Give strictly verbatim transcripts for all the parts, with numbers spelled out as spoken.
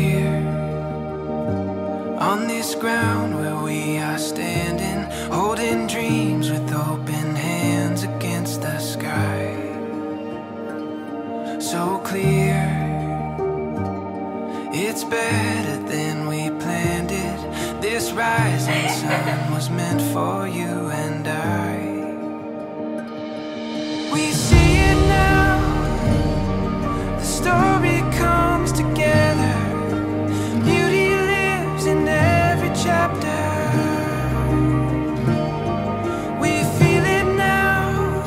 here on this ground where we are standing, holding dreams with open hands against the sky. So clear, it's better than we planned it. This rising sun was meant for you and I. We see it now, the story comes together. Beauty lives in every chapter. We feel it now,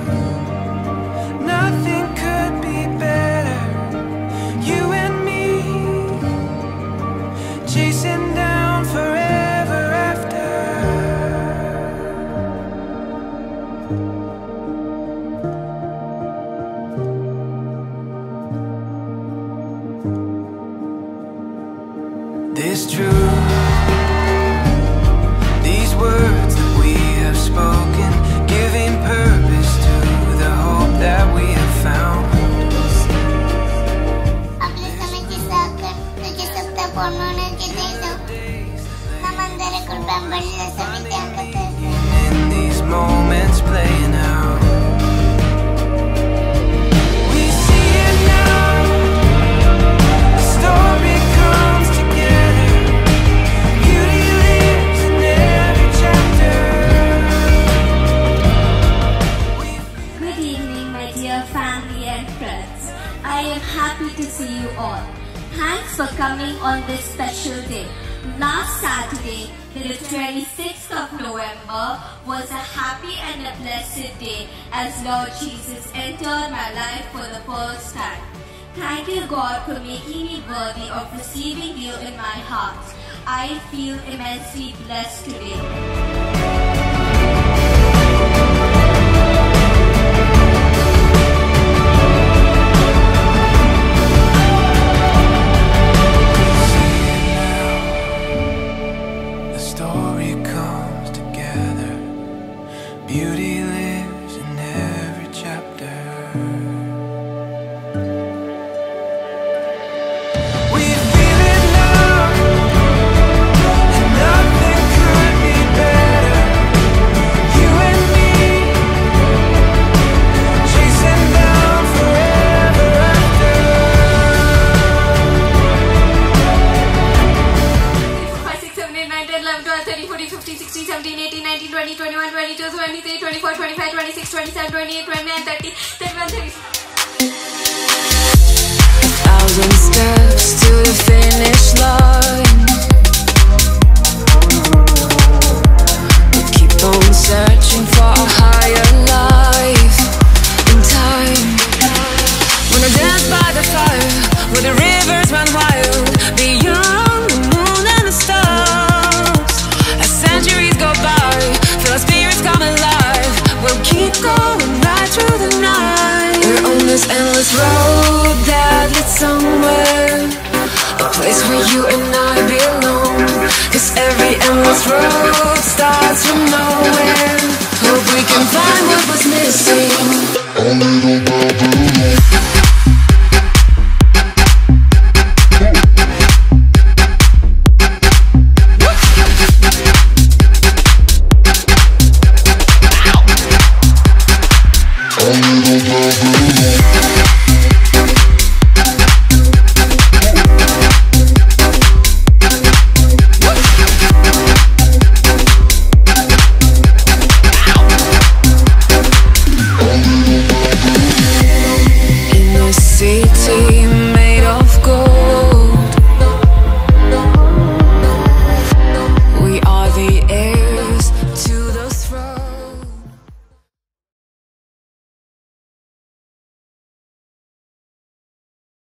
nothing could be better. You and me, chasing down forever after. This truth, these words that we have spoken, giving purpose to the hope that we have found. आपले समयचे साखर तुझे सप्ता पौर्णिमेला किती जाऊ नमंदर कुर्बान बनला समित्या अंकत. In these moments playing out, we see it now, the story comes together. Beauty lives in every chapter. Good evening, my dear family and friends. I am happy to see you all. Thanks for coming on this special day. Last Saturday, the twenty-sixth of November, was a happy and a blessed day as Lord Jesus entered my life for the first time. Thank you, God, for making me worthy of receiving you in my heart. I feel immensely blessed today. The story comes together. Beauty lives in every chapter. We feel it now, and nothing could be better. You and me, chasing down forever after. five, six, seven, eight, nine, ten, eleven, twelve, thirteen, fourteen, fifteen, sixteen, seventeen, eighteen, nineteen, twenty, twenty-one, twenty-two, twenty-three, twenty-four, twenty-five, twenty-six, twenty-seven, twenty-eight, twenty-nine, thirty, thirty-one, thirty-two. Thousand steps to the finish line. We keep on searching for a higher life in time. Wanna dance by the fire where the rivers run wild, beyond the moon and the stars. As centuries go by, feel our spirits come alive. We'll keep going right through the night. We're on this endless road that leads somewhere, a place where you and I belong. 'Cause every endless road